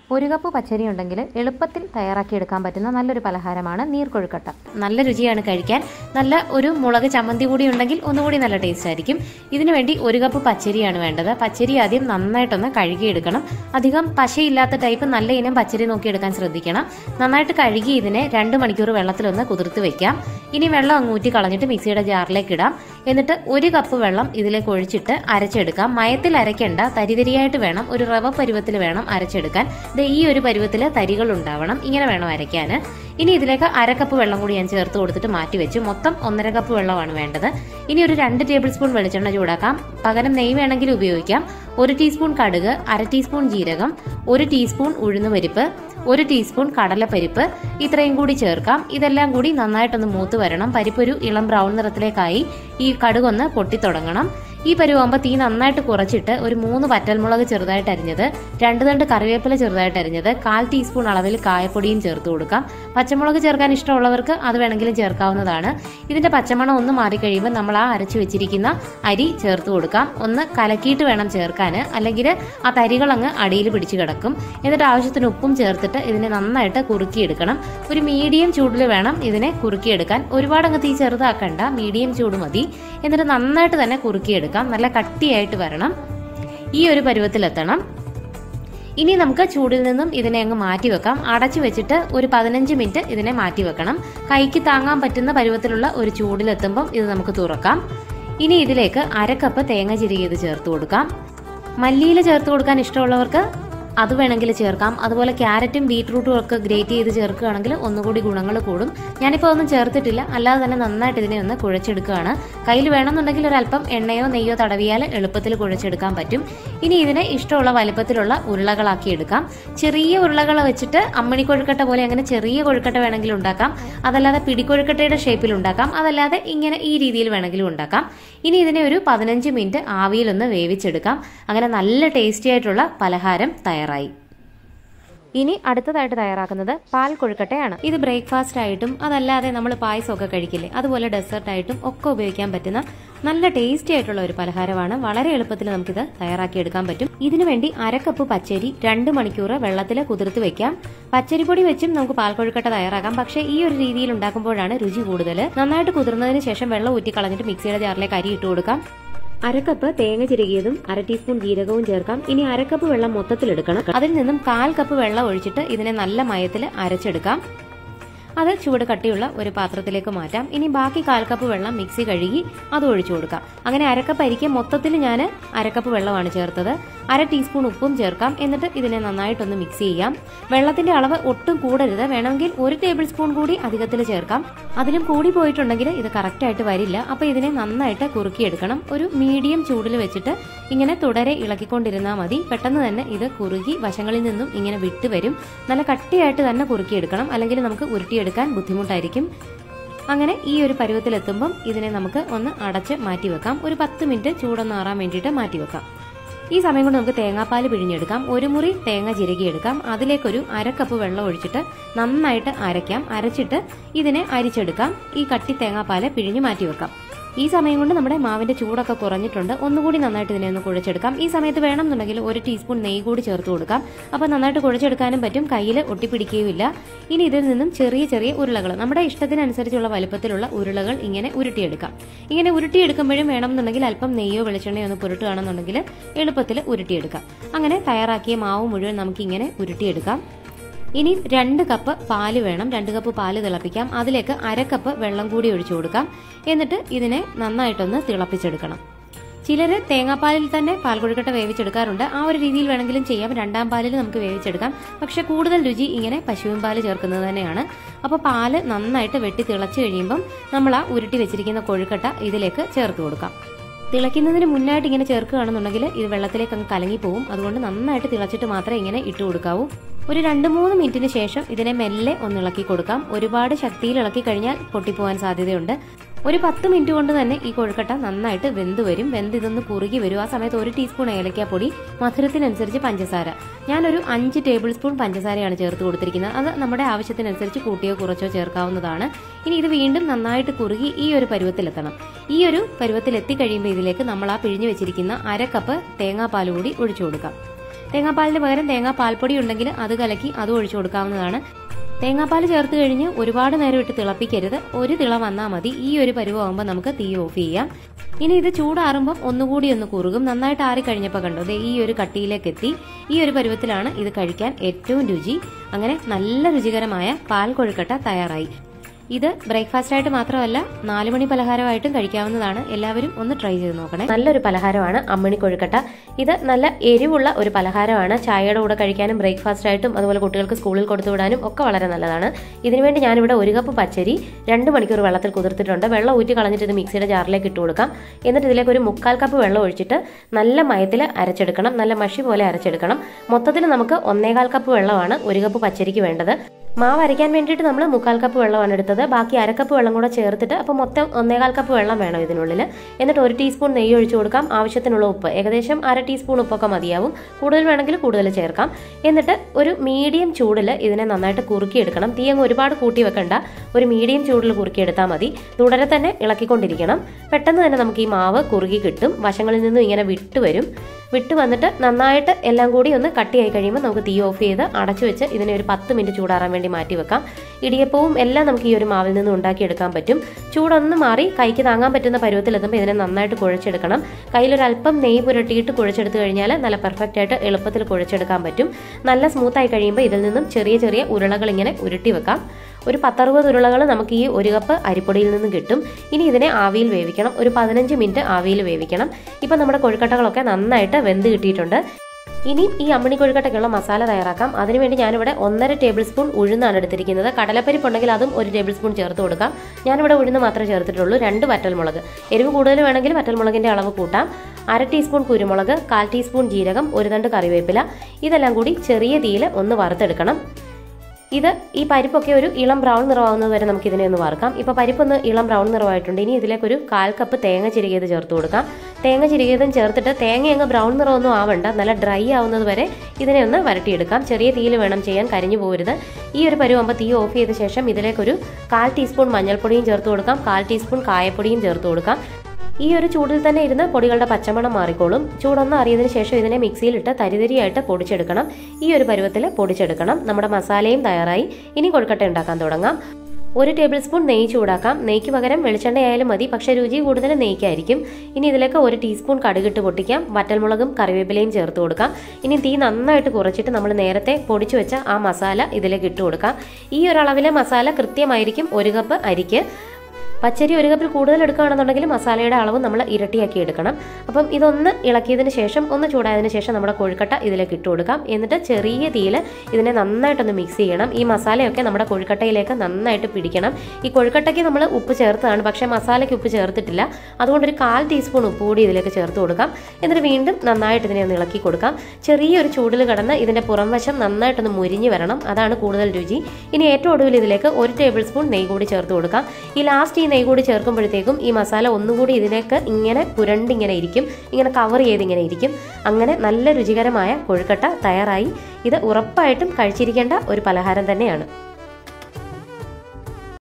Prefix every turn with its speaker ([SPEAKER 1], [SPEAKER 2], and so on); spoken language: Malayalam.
[SPEAKER 1] ഒരു കപ്പ് പച്ചരി ഉണ്ടെങ്കിൽ എളുപ്പത്തിൽ തയ്യാറാക്കിയെടുക്കാൻ പറ്റുന്ന നല്ലൊരു പലഹാരമാണ് നീർക്കൊഴുക്കട്ട. നല്ല രുചിയാണ് കഴിക്കാൻ. നല്ല ഒരു മുളക് ചമ്മന്തി കൂടി ഉണ്ടെങ്കിൽ ഒന്നുകൂടി നല്ല ടേസ്റ്റ് ആയിരിക്കും. ഇതിനു വേണ്ടി ഒരു കപ്പ് പച്ചരിയാണ് വേണ്ടത്. പച്ചരി ആദ്യം നന്നായിട്ടൊന്ന് കഴുകിയെടുക്കണം. അധികം പശയില്ലാത്ത ടൈപ്പ് നല്ല ഇനം പച്ചരി നോക്കിയെടുക്കാൻ ശ്രദ്ധിക്കണം. നന്നായിട്ട് കഴുകി ഇതിനെ 2 മണിക്കൂർ വെള്ളത്തിലൊന്ന് കുതിർത്ത് വെക്കാം. ഇനി വെള്ളം അങ്ങൂറ്റി കളഞ്ഞിട്ട് മിക്സിയുടെ ജാറിലേക്ക് ഇടാം. എന്നിട്ട് 1 കപ്പ് വെള്ളം ഇതിലേക്ക് ഒഴിച്ചിട്ട് അരച്ചെടുക്കാം. മയത്തിൽ അരയ്ക്കേണ്ട, തരിതരിയായിട്ട് വേണം, ഒരു റവ പരുവത്തിൽ വേണം അരച്ചെടുക്കാൻ. ഈ ഒരു പരുവത്തിൽ തരികൾ ഉണ്ടാവണം. ഇങ്ങനെ വേണം അരയ്ക്കാൻ. ഇനി ഇതിലേക്ക് 1/2 കപ്പ് വെള്ളം കൂടി ഞാൻ ചേർത്ത് കൊടുത്തിട്ട് മാറ്റി വെച്ചു. മൊത്തം 1.5 കപ്പ് വെള്ളമാണ് വേണ്ടത്. ഇനി ഒരു 2 ടേബിൾ സ്പൂൺ വെളിച്ചെണ്ണ ചൂടാക്കാം. പകരം നെയ്യ് വേണമെങ്കിൽ ഉപയോഗിക്കാം. 1 ടീസ്പൂൺ കടുക്, 1/2 ടീസ്പൂൺ ജീരകം, 1 ടീസ്പൂൺ ഉഴുന്നുപരിപ്പ്, 1 ടീസ്പൂൺ കടലപ്പരിപ്പ്, ഇത്രയും കൂടി ചേർക്കാം. ഇതെല്ലാം കൂടി നന്നായിട്ടൊന്ന് മൂത്ത് വരണം. പരിപ്പൊരു ഇളം ബ്രൗൺ നിറത്തിലേക്കായി ഈ കടുകൊന്ന് പൊട്ടിത്തുടങ്ങണം. ഈ പരുവാകുമ്പോൾ തീ നന്നായിട്ട് കുറച്ചിട്ട് ഒരു 3 വറ്റൽമുളക് ചെറുതായിട്ട് അരിഞ്ഞത്, 2 തണ്ട് കറിവേപ്പില ചെറുതായിട്ട് അരിഞ്ഞത്, 1/4 ടീസ്പൂൺ അളവിൽ കായപ്പൊടിയും ചേർത്ത് കൊടുക്കാം. പച്ചമുളക് ചേർക്കാൻ ഇഷ്ടമുള്ളവർക്ക് അത് വേണമെങ്കിലും ചേർക്കാവുന്നതാണ്. ഇതിന്റെ പച്ചമണം ഒന്ന് മാറിക്കഴിയുമ്പോൾ നമ്മൾ ആ അരച്ചു വെച്ചിരിക്കുന്ന അരി ചേർത്ത് കൊടുക്കാം. ഒന്ന് കലക്കിയിട്ട് വേണം ചേർക്കാൻ, അല്ലെങ്കിൽ ആ തരികൾ അങ്ങ് അടിയിൽ പിടിച്ചു കിടക്കും. എന്നിട്ട് ആവശ്യത്തിന് ഉപ്പും ചേർത്തിട്ട് ഇതിനെ നന്നായിട്ട് കുറുക്കിയെടുക്കണം. ഒരു മീഡിയം ചൂടിൽ വേണം ഇതിനെ കുറുക്കിയെടുക്കാൻ. ഒരുപാട് അങ്ങ് തീ ചെറുതാക്കണ്ട, മീഡിയം ചൂട് മതി. എന്നിട്ട് നന്നായിട്ട് തന്നെ കുറുക്കിയെടുക്കാം. നല്ല കട്ടിയായിട്ട് വരണം. ഈ ഒരു പരുവത്തിലെത്തണം. ഇനി നമുക്ക് ചൂടിൽ നിന്നും ഇതിനെ അങ്ങ് മാറ്റി വെക്കാം. അടച്ചു വെച്ചിട്ട് ഒരു 15 മിനിറ്റ് ഇതിനെ മാറ്റി വെക്കണം. കൈക്ക് താങ്ങാൻ പറ്റുന്ന പരുവത്തിലുള്ള ഒരു ചൂടിലെത്തുമ്പം ഇത് നമുക്ക് തുറക്കാം. ഇനി ഇതിലേക്ക് 1/2 കപ്പ് തേങ്ങ ചിരകിയത് ചേർത്ത് കൊടുക്കാം. മല്ലിയില ചേർത്ത് കൊടുക്കാൻ ഇഷ്ടമുള്ളവർക്ക് അത് വേണമെങ്കിൽ ചേർക്കാം. അതുപോലെ ക്യാരറ്റും ബീറ്റ്റൂട്ടും ഒക്കെ ഗ്രേറ്റ് ചെയ്ത് ചേർക്കുകയാണെങ്കിൽ ഒന്നുകൂടി ഗുണങ്ങൾ കൂടും. ഞാനിപ്പോൾ ഒന്നും ചേർത്തിട്ടില്ല. അല്ലാതെ തന്നെ നന്നായിട്ട് ഇതിനെ ഒന്ന് കുഴച്ചെടുക്കുകയാണ്. കയ്യിൽ വേണമെന്നുണ്ടെങ്കിൽ ഒരല്പം എണ്ണയോ നെയ്യോ തടവിയാൽ എളുപ്പത്തിൽ കുഴച്ചെടുക്കാൻ പറ്റും. ഇനി ഇതിനെ ഇഷ്ടമുള്ള വലുപ്പത്തിലുള്ള ഉരുളകളാക്കി എടുക്കാം. ചെറിയ ഉരുളകൾ വെച്ചിട്ട് അമ്മണി കൊഴുക്കട്ട പോലെ അങ്ങനെ ചെറിയ കൊഴുക്കട്ട വേണമെങ്കിൽ ഉണ്ടാക്കാം. അതല്ലാതെ പിടിക്കൊഴുക്കട്ടയുടെ ഷേപ്പിൽ ഉണ്ടാക്കാം. അതല്ലാതെ ഇങ്ങനെ ഈ രീതിയിൽ വേണമെങ്കിലും ഉണ്ടാക്കാം. ഇനി ഇതിനെ ഒരു 15 മിനിറ്റ് ആവിയിലൊന്ന് വേവിച്ചെടുക്കാം. അങ്ങനെ നല്ല ടേസ്റ്റി ആയിട്ടുള്ള പലഹാരം തയ്യാറായി. ഇനി അടുത്തതായിട്ട് തയ്യാറാക്കുന്നത് പാൽ കൊഴുക്കട്ടയാണ്. ഇത് ബ്രേക്ക്ഫാസ്റ്റ് ആയിട്ടും അതല്ലാതെ നമ്മൾ പായസമൊക്കെ കഴിക്കില്ലേ, അതുപോലെ ഡെസേർട്ടായിട്ടും ഒക്കെ ഉപയോഗിക്കാൻ പറ്റുന്ന നല്ല ടേസ്റ്റി ആയിട്ടുള്ള ഒരു പലഹാരമാണ്. വളരെ എളുപ്പത്തിൽ നമുക്കിത് തയ്യാറാക്കിയെടുക്കാൻ പറ്റും. ഇതിനു വേണ്ടി 1/2 കപ്പ് പച്ചരി 2 മണിക്കൂർ വെള്ളത്തിൽ കുതിർത്ത് വെക്കാം. പച്ചരിപ്പൊടി വെച്ചും നമുക്ക് പാൽ കൊഴുക്കട്ട തയ്യാറാക്കാം. പക്ഷേ ഈ ഒരു രീതിയിൽ ഉണ്ടാക്കുമ്പോഴാണ് രുചി കൂടുതൽ. നന്നായിട്ട് കുതിർന്നതിന് ശേഷം വെള്ളം ഊറ്റി കളഞ്ഞിട്ട് മിക്സിയുടെ ജാറിലേക്ക് അരി ഇട്ട് കൊടുക്കാം. 1/2 കപ്പ് തേങ്ങ ചിരകിയതും 1/2 ടീസ്പൂൺ ജീരകവും ചേർക്കാം. ഇനി 1/2 കപ്പ് വെള്ളം മൊത്തത്തിലെടുക്കണം. അതിൽ നിന്നും 1/4 കപ്പ് വെള്ളം ഒഴിച്ചിട്ട് ഇതിനെ നല്ല മയത്തിൽ അരച്ചെടുക്കാം. അത് ചൂട് കട്ടിയുള്ള ഒരു പാത്രത്തിലേക്ക് മാറ്റാം. ഇനി ബാക്കി 1/4 കപ്പ് വെള്ളം മിക്സി കഴുകി അത് ഒഴിച്ചു കൊടുക്കാം. അങ്ങനെ 1/2 കപ്പ് അരിക്ക് മൊത്തത്തിൽ ഞാൻ 1/2 കപ്പ് വെള്ളമാണ് ചേർത്തത്. 1/2 ടീസ്പൂൺ ഉപ്പും ചേർക്കാം. എന്നിട്ട് ഇതിനെ നന്നായിട്ടൊന്ന് മിക്സ് ചെയ്യാം. വെള്ളത്തിന്റെ അളവ് ഒട്ടും കൂടരുത്. വേണമെങ്കിൽ 1 ടേബിൾ സ്പൂൺ കൂടി അധികത്തിൽ ചേർക്കാം. അതിലും കൂടി പോയിട്ടുണ്ടെങ്കിൽ ഇത് കറക്റ്റ് ആയിട്ട് വരില്ല. അപ്പൊ ഇതിനെ നന്നായിട്ട് കുറുക്കിയെടുക്കണം. ഒരു മീഡിയം ചൂടിൽ വെച്ചിട്ട് ഇങ്ങനെ തുടരെ ഇളക്കിക്കൊണ്ടിരുന്നാൽ മതി. പെട്ടെന്ന് തന്നെ ഇത് കുറുകി വശങ്ങളിൽ നിന്നും ഇങ്ങനെ വിട്ടുവരും. നല്ല കട്ടിയായിട്ട് തന്നെ കുറുക്കിയെടുക്കണം, അല്ലെങ്കിൽ നമുക്ക് ഉരുട്ടിയെടുക്കാൻ ബുദ്ധിമുട്ടായിരിക്കും. അങ്ങനെ ഈ ഒരു പരുവത്തിലെത്തുമ്പം ഇതിനെ നമുക്ക് ഒന്ന് അടച്ച് മാറ്റി വെക്കാം. ഒരു 10 മിനിറ്റ് ചൂടൊന്ന് ആറാൻ വേണ്ടിയിട്ട് മാറ്റി വെക്കാം. ഈ സമയം കൊണ്ട് നമുക്ക് തേങ്ങാപ്പാൽ പിഴിഞ്ഞെടുക്കാം. 1 മുറി തേങ്ങ ചിരകിയെടുക്കാം. അതിലേക്കൊരു 1/2 കപ്പ് വെള്ളം ഒഴിച്ചിട്ട് നന്നായിട്ട് അരയ്ക്കാം. അരച്ചിട്ട് ഇതിനെ അരിച്ചെടുക്കാം. ഈ കട്ടി തേങ്ങാപ്പാൽ പിഴിഞ്ഞ് മാറ്റി വെക്കാം. ഈ സമയം കൊണ്ട് നമ്മുടെ മാവിന്റെ ചൂടൊക്കെ കുറഞ്ഞിട്ടുണ്ട്. ഒന്നുകൂടി നന്നായിട്ട് ഇതിനെ ഒന്ന് കുഴച്ചെടുക്കാം. ഈ സമയത്ത് വേണമെന്നുണ്ടെങ്കിൽ 1 ടീസ്പൂൺ നെയ്യ് കൂടി ചേർത്ത് കൊടുക്കാം. അപ്പോൾ നന്നായിട്ട് കുഴച്ചെടുക്കാനും പറ്റും, കയ്യിൽ ഒട്ടിപ്പിടിക്കുകയുമില്ല. ഇനി ഇതിൽ നിന്നും ചെറിയ ചെറിയ ഉരുളകൾ, നമ്മുടെ ഇഷ്ടത്തിനനുസരിച്ചുള്ള വലുപ്പത്തിലുള്ള ഉരുളകൾ ഇങ്ങനെ ഉരുട്ടിയെടുക്കാം. ഇങ്ങനെ ഉരുട്ടിയെടുക്കുമ്പോഴും വേണമെന്നുണ്ടെങ്കിൽ അല്പം നെയ്യോ വെളിച്ചെണ്ണയോ ഒന്ന് പുരട്ടുകയാണെന്നുണ്ടെങ്കിൽ എളുപ്പത്തിൽ ഉരുട്ടിയെടുക്കാം. അങ്ങനെ തയ്യാറാക്കിയ മാവ് മുഴുവൻ നമുക്കിങ്ങനെ ഉരുട്ടിയെടുക്കാം. ഇനി 2 കപ്പ് പാല് വേണം. 2 കപ്പ് പാല് തിളപ്പിക്കാം. അതിലേക്ക് 1/2 കപ്പ് വെള്ളം കൂടി ഒഴിച്ചു കൊടുക്കാം. എന്നിട്ട് ഇതിനെ നന്നായിട്ടൊന്ന് തിളപ്പിച്ചെടുക്കണം. ചിലര് തേങ്ങാപ്പാലിൽ തന്നെ പാൽ കൊഴുക്കട്ട വേവിച്ചെടുക്കാറുണ്ട്. ആ ഒരു രീതിയിൽ വേണമെങ്കിലും ചെയ്യാം. 2ാം പാലിൽ നമുക്ക് വേവിച്ചെടുക്കാം. പക്ഷെ കൂടുതൽ രുചി ഇങ്ങനെ പശുവിൻ പാല് ചേർക്കുന്നത് തന്നെയാണ്. അപ്പോൾ പാല് നന്നായിട്ട് വെട്ടി തിളച്ചു കഴിയുമ്പം നമ്മൾ ആ ഉരുട്ടി വെച്ചിരിക്കുന്ന കൊഴുക്കട്ട ഇതിലേക്ക് ചേർത്ത് കൊടുക്കാം. തിളയ്ക്കുന്നതിന് മുന്നായിട്ട് ഇങ്ങനെ ചേർക്കുകയാണെന്നുണ്ടെങ്കിൽ ഇത് വെള്ളത്തിലേക്ക് അങ്ങ് കലങ്ങിപ്പോവും. അതുകൊണ്ട് നന്നായിട്ട് തിളച്ചിട്ട് മാത്രമേ ഇങ്ങനെ ഇട്ട് കൊടുക്കാവൂ. ഒരു 2-3 മിനിറ്റിന് ശേഷം ഇതിനെ മെല്ലെ ഒന്ന് ഇളക്കി കൊടുക്കാം. ഒരുപാട് ശക്തിയിൽ ഇളക്കി കഴിഞ്ഞാൽ പൊട്ടിപ്പോവാൻ സാധ്യതയുണ്ട്. ഒരു 10 മിനിറ്റ് കൊണ്ട് തന്നെ ഈ കൊഴുക്കട്ട നന്നായിട്ട് വെന്ത് വരും. വെന്ത് ഇതൊന്ന് കുറുകി വരും. ആ സമയത്ത് 1 ടീസ്പൂൺ ഏലക്കാപ്പൊടി, മധുരത്തിനനുസരിച്ച് പഞ്ചസാര. ഞാനൊരു 5 ടേബിൾ സ്പൂൺ പഞ്ചസാരയാണ് ചേർത്ത് കൊടുത്തിരിക്കുന്നത്. അത് നമ്മുടെ ആവശ്യത്തിനനുസരിച്ച് കൂട്ടിയോ കുറച്ചോ ചേർക്കാവുന്നതാണ്. ഇനി ഇത് വീണ്ടും നന്നായിട്ട് കുറുകി ഈ ഒരു പരുവത്തിലെത്തണം. ഈ ഒരു പരുവത്തിലെത്തി കഴിയുമ്പോൾ ഇതിലേക്ക് നമ്മൾ ആ പിഴിഞ്ഞു വെച്ചിരിക്കുന്ന 1/2 കപ്പ് തേങ്ങാപ്പാൽ കൂടി ഒഴിച്ചു കൊടുക്കാം. തേങ്ങാപ്പാലിന് പകരം തേങ്ങാപ്പാൽപ്പൊടി ഉണ്ടെങ്കിൽ അത് കലക്കി അതും ഒഴിച്ചു കൊടുക്കാവുന്നതാണ്. തേങ്ങാപ്പാൽ ചേർത്ത് കഴിഞ്ഞ് ഒരുപാട് നേരം ഇട്ട് തിളപ്പിക്കരുത്. ഒരു തിള വന്നാൽ മതി. ഈ ഒരു പരുവാകുമ്പോൾ നമുക്ക് തീ ഓഫ് ചെയ്യാം. ഇനി ഇത് ചൂടാറുമ്പോൾ ഒന്നുകൂടി ഒന്ന് കുറുകും. നന്നായിട്ട് ആറിക്കഴിഞ്ഞപ്പോൾ കണ്ടോ ഈ ഒരു കട്ടിയിലേക്ക് എത്തി. ഈ ഒരു പരുവത്തിലാണ് ഇത് കഴിക്കാൻ ഏറ്റവും രുചി. അങ്ങനെ നല്ല രുചികരമായ പാൽ കൊഴുക്കട്ട തയ്യാറായി. ഇത് ബ്രേക്ക്ഫാസ്റ്റ് ആയിട്ട് മാത്രമല്ല 4 മണി പലഹാരമായിട്ടും കഴിക്കാവുന്നതാണ്. എല്ലാവരും ഒന്ന് ട്രൈ ചെയ്ത് നോക്കണേ. നല്ലൊരു പലഹാരമാണ് അമ്മിണി കൊഴുക്കട്ട. ഇത് നല്ല എരിവുള്ള ഒരു പലഹാരമാണ്. ചായയുടെ കൂടെ കഴിക്കാനും ബ്രേക്ക്ഫാസ്റ്റ് ആയിട്ടും അതുപോലെ കുട്ടികൾക്ക് സ്കൂളിൽ കൊടുത്തു വിടാനും ഒക്കെ വളരെ നല്ലതാണ്. ഇതിനുവേണ്ടി ഞാനിവിടെ 1 കപ്പ് പച്ചരി 2 മണിക്കൂർ വെള്ളത്തിൽ കുതിർത്തിട്ടുണ്ട്. വെള്ളം ഊറ്റി കളഞ്ഞിട്ട് ഇത് മിക്സിയുടെ ജാറിലേക്ക് ഇട്ട് കൊടുക്കാം. എന്നിട്ട് ഇതിലേക്ക് ഒരു 1/4 കപ്പ് വെള്ളം ഒഴിച്ചിട്ട് നല്ല മയത്തിൽ അരച്ചെടുക്കണം. നല്ല മഷി പോലെ അരച്ചെടുക്കണം. മൊത്തത്തിൽ നമുക്ക് 1/4 കപ്പ് വെള്ളമാണ് 1 കപ്പ് പച്ചരിക്ക് വേണ്ടത്. മാവ് അരയ്ക്കാൻ വേണ്ടിയിട്ട് നമ്മൾ 1/4 കപ്പ് വെള്ളമാണ് എടുത്തത്. ബാക്കി 1/2 കപ്പ് വെള്ളം കൂടെ ചേർത്തിട്ട് അപ്പോൾ മൊത്തം 1/4 കപ്പ് വെള്ളം വേണം ഇതിനുള്ളിൽ. എന്നിട്ട് 1 ടീസ്പൂൺ നെയ്യ് ഒഴിച്ചു കൊടുക്കാം. ആവശ്യത്തിനുള്ള ഉപ്പ് ഏകദേശം 1/2 ടീസ്പൂൺ ഉപ്പൊക്കെ മതിയാവും. കൂടുതൽ വേണമെങ്കിൽ കൂടുതൽ ചേർക്കാം. എന്നിട്ട് ഒരു മീഡിയം ചൂടിൽ ഇതിനെ നന്നായിട്ട് കുറുക്കിയെടുക്കണം. തീ അങ്ങ് ഒരുപാട് കൂട്ടി വെക്കണ്ട. ഒരു മീഡിയം ചൂടിൽ കുറുക്കിയെടുത്താൽ മതി. തുടരെ തന്നെ ഇളക്കിക്കൊണ്ടിരിക്കണം. പെട്ടെന്ന് തന്നെ നമുക്ക് ഈ മാവ് കുറുകി കിട്ടും. വശങ്ങളിൽ നിന്നും ഇങ്ങനെ വിട്ട് വന്നിട്ട് നന്നായിട്ട് എല്ലാം കൂടി ഒന്ന് കട്ടിയായി കഴിയുമ്പോൾ നമുക്ക് തീ ഓഫ് ചെയ്ത് അടച്ചു വെച്ച് ഇതിനെ ഒരു 10 മിനിറ്റ് ചൂടാറാൻ വേണ്ടി മാറ്റി വെക്കാം. ഇടിയപ്പവും എല്ലാം നമുക്ക് ഈ ഒരു മാവിൽ നിന്ന് ഉണ്ടാക്കിയെടുക്കാൻ പറ്റും. ചൂടൊന്ന് മാറി കൈക്ക് താങ്ങാൻ പറ്റുന്ന പരുവത്തിലെത്തുമ്പോൾ ഇതിനെ നന്നായിട്ട് കുഴച്ചെടുക്കണം. കയ്യിലൊരല്പം നെയ്യ് പുരട്ടിയിട്ട് കുഴച്ചെടുത്ത് കഴിഞ്ഞാൽ നല്ല പെർഫെക്റ്റ് ആയിട്ട് എളുപ്പത്തിൽ കുഴച്ചെടുക്കാൻ പറ്റും. നല്ല സ്മൂത്തായി കഴിയുമ്പോൾ ഇതിൽ നിന്നും ചെറിയ ചെറിയ ഉരുളകൾ ഇങ്ങനെ ഉരുട്ടി വെക്കാം. ഒരു 10-60 ഉരുളകൾ നമുക്ക് ഈ 1 കപ്പ് അരിപ്പൊടിയിൽ നിന്നും കിട്ടും. ഇനി ഇതിനെ ആവിയിൽ വേവിക്കണം. ഒരു 15 മിനിറ്റ് ആവിയിൽ വേവിക്കണം. ഇപ്പം നമ്മുടെ കൊഴുക്കട്ടകളൊക്കെ നന്നായിട്ട് വെന്ത് കിട്ടിയിട്ടുണ്ട്. ഇനി ഈ അമ്മിണി കൊഴുക്കട്ടയ്ക്കുള്ള മസാല തയ്യാറാക്കാം. അതിനുവേണ്ടി ഞാനിവിടെ 1.5 ടേബിൾ സ്പൂൺ ഉഴുന്നാണ് എടുത്തിരിക്കുന്നത്. കടലപ്പരിപ്പുണ്ടെങ്കിൽ അതും 1 ടേബിൾ സ്പൂൺ ചേർത്ത് കൊടുക്കാം. ഞാനിവിടെ ഉഴുന്ന് മാത്രമേ ചേർത്തിട്ടുള്ളൂ. 2 വറ്റൽമുളക്. എരിവ് കൂടുതൽ വേണമെങ്കിൽ വറ്റൽമുളകിൻ്റെ അളവ് കൂട്ടാം. 1/2 ടീസ്പൂൺ കുരുമുളക്, 1/4 ടീസ്പൂൺ ജീരകം, 1 തണ്ട് കറിവേപ്പില. ഇതെല്ലാം കൂടി ചെറിയ തീയിൽ ഒന്ന് വറുത്തെടുക്കണം. ഇത് ഈ പരിപ്പൊക്കെ ഒരു ഇളം ബ്രൗൺ നിറമാവുന്നത് വരെ നമുക്ക് ഇതിനെ ഒന്ന് വറുക്കാം. ഇപ്പോൾ പരിപ്പൊന്ന് ഇളം ബ്രൗൺ നിറമായിട്ടുണ്ട്. ഇനി ഇതിലേക്കൊരു 1/4 കപ്പ് തേങ്ങ ചിരകിയത് ചേർത്ത് കൊടുക്കാം. തേങ്ങ ചിരകിയതും ചേർത്തിട്ട് തേങ്ങ അങ്ങ് ബ്രൗൺ നിറമൊന്നും ആവണ്ട. നല്ല ഡ്രൈ ആവുന്നത് വരെ ഇതിനെ ഒന്ന് വരട്ടിയെടുക്കാം. ചെറിയ തീയിൽ വേണം ചെയ്യാൻ, കരിഞ്ഞു പോകരുത്. ഈ ഒരു പരുവാകുമ്പോൾ തീ ഓഫ് ചെയ്ത ശേഷം ഇതിലേക്കൊരു 1/4 ടീസ്പൂൺ മഞ്ഞൾപ്പൊടിയും ചേർത്ത് കൊടുക്കാം. 1/4 ടീസ്പൂൺ കായപ്പൊടിയും ചേർത്ത് കൊടുക്കാം. ഈ ഒരു ചൂടിൽ തന്നെ ഇരുന്ന് പൊടികളുടെ പച്ചമണം മാറിക്കോളും. ചൂടൊന്ന് അറിയതിന് ശേഷം ഇതിനെ മിക്സിയിലിട്ട് തരിതരിയായിട്ട് പൊടിച്ചെടുക്കണം. ഈ ഒരു പരുവത്തിൽ പൊടിച്ചെടുക്കണം. നമ്മുടെ മസാലയും തയ്യാറായി. ഇനി കൊഴുക്കട്ട ഉണ്ടാക്കാൻ തുടങ്ങാം. 1 ടേബിൾ സ്പൂൺ നെയ്യ് ചൂടാക്കാം. നെയ്ക്ക് പകരം വെളിച്ചെണ്ണയായാലും മതി. പക്ഷേ രുചി കൂടുതൽ നെയ്ക്കായിരിക്കും. ഇനി ഇതിലേക്ക് 1 ടീസ്പൂൺ കടുകിട്ട് പൊട്ടിക്കാം. വറ്റൽമുളകും കറിവേപ്പിലയും ചേർത്ത് കൊടുക്കാം. ഇനി തീ നന്നായിട്ട് കുറച്ചിട്ട് നമ്മൾ നേരത്തെ പൊടിച്ചു വെച്ച ആ മസാല ഇതിലേക്ക് ഇട്ട് കൊടുക്കാം. ഈ ഒരു അളവിലെ മസാല കൃത്യമായിരിക്കും 1 കപ്പ് അരിക്ക്. പച്ചരി 1 കപ്പിൽ കൂടുതൽ എടുക്കുകയാണെന്നുണ്ടെങ്കിൽ മസാലയുടെ അളവ് നമ്മൾ ഇരട്ടിയാക്കി എടുക്കണം. അപ്പം ഇതൊന്ന് ഇളക്കിയതിന് ശേഷം ഒന്ന് ചൂടായതിനു ശേഷം നമ്മുടെ കൊഴുക്കട്ട ഇതിലേക്ക് ഇട്ട് കൊടുക്കാം. എന്നിട്ട് ചെറിയ തീയിൽ ഇതിനെ നന്നായിട്ടൊന്ന് മിക്സ് ചെയ്യണം. ഈ മസാലയൊക്കെ നമ്മുടെ കൊഴുക്കട്ടയിലേക്ക് നന്നായിട്ട് പിടിക്കണം. ഈ കൊഴുക്കട്ടയ്ക്ക് നമ്മൾ ഉപ്പ് ചേർത്തതാണ്, പക്ഷേ മസാലയ്ക്ക് ഉപ്പ് ചേർത്തിട്ടില്ല. അതുകൊണ്ട് ഒരു 1/4 ടീസ്പൂൺ ഉപ്പ് കൂടി ഇതിലേക്ക് ചേർത്ത് കൊടുക്കാം. എന്നിട്ട് വീണ്ടും നന്നായിട്ട് ഇതിനെ ഒന്ന് ഇളക്കി കൊടുക്കാം. ചെറിയൊരു ചൂടിൽ കിടന്ന് ഇതിൻ്റെ പുറം വശം നന്നായിട്ടൊന്ന് മുരിഞ്ഞ് വരണം. അതാണ് കൂടുതൽ രുചി. ഇനി ഏറ്റവും ഒടുവിൽ ഇതിലേക്ക് 1 ടേബിൾ സ്പൂൺ നെയ്യ് കൂടി ചേർത്ത് കൊടുക്കാം. ഈ ലാസ്റ്റ് ഈ നെയ്യ് കൂടി ചേർക്കുമ്പോഴത്തേക്കും ഈ മസാല ഒന്നുകൂടി ഇതിലേക്ക് ഇങ്ങനെ പുരണ്ടിങ്ങനെ ഇരിക്കും. ഇങ്ങനെ കവർ ചെയ്തിങ്ങനെ ഇരിക്കും. അങ്ങനെ നല്ല രുചികരമായ കൊഴുക്കട്ട തയ്യാറായി. ഇത് ഉറപ്പായിട്ടും കഴിച്ചിരിക്കേണ്ട ഒരു പലഹാരം തന്നെയാണ്.